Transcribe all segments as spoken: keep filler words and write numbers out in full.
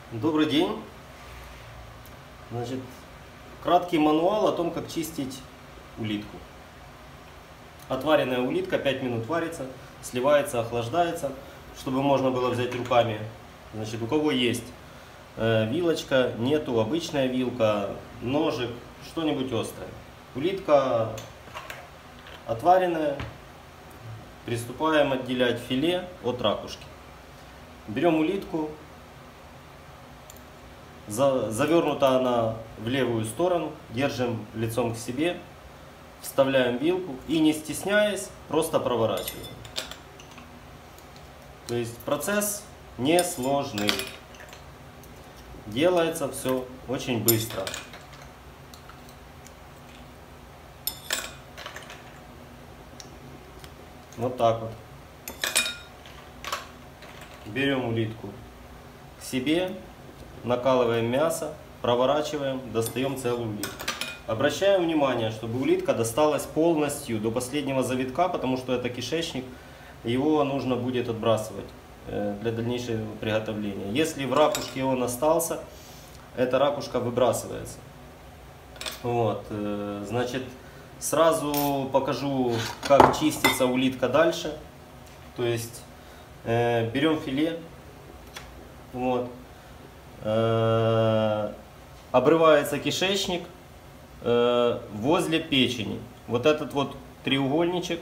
Добрый день. Значит, краткий мануал о том, как чистить улитку. Отваренная улитка пять минут варится, сливается, охлаждается, чтобы можно было взять руками. Значит, у кого есть э, вилочка, нету, обычная вилка, ножик, что-нибудь острое. Улитка отваренная. Приступаем отделять филе от ракушки. Берем улитку. Завернута она в левую сторону, держим лицом к себе, вставляем вилку и, не стесняясь, просто проворачиваем. То есть процесс несложный. Делается все очень быстро. Вот так вот. Берем улитку к себе. Накалываем мясо, проворачиваем, достаем целую улитку. Обращаем внимание, чтобы улитка досталась полностью до последнего завитка, потому что это кишечник, его нужно будет отбрасывать для дальнейшего приготовления. Если в ракушке он остался, эта ракушка выбрасывается. Вот, значит, сразу покажу, как чистится улитка дальше. То есть берем филе. Вот. Обрывается кишечник э, возле печени. Вот этот вот треугольничек,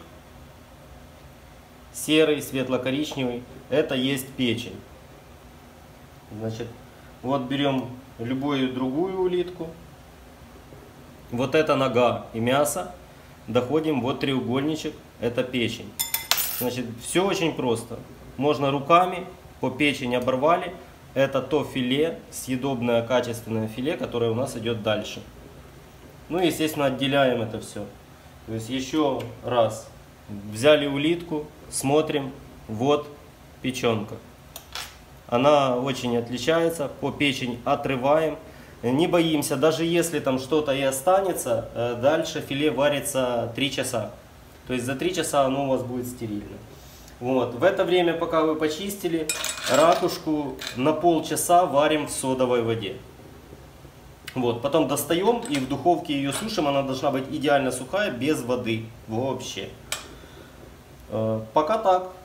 серый, светло-коричневый, это есть печень. Значит, вот берем любую другую улитку. Вот это нога и мясо. Доходим, вот треугольничек, это печень. Значит, все очень просто. Можно руками по печени оборвали. Это то филе, съедобное качественное филе, которое у нас идет дальше. Ну и, естественно, отделяем это все. То есть еще раз. Взяли улитку, смотрим, вот печенка. Она очень отличается, по печени отрываем. Не боимся, даже если там что-то и останется, дальше филе варится три часа. То есть за три часа оно у вас будет стерильно. Вот. В это время, пока вы почистили, ракушку на полчаса варим в содовой воде. Вот. Потом достаем и в духовке ее сушим. Она должна быть идеально сухая, без воды вообще. Пока так.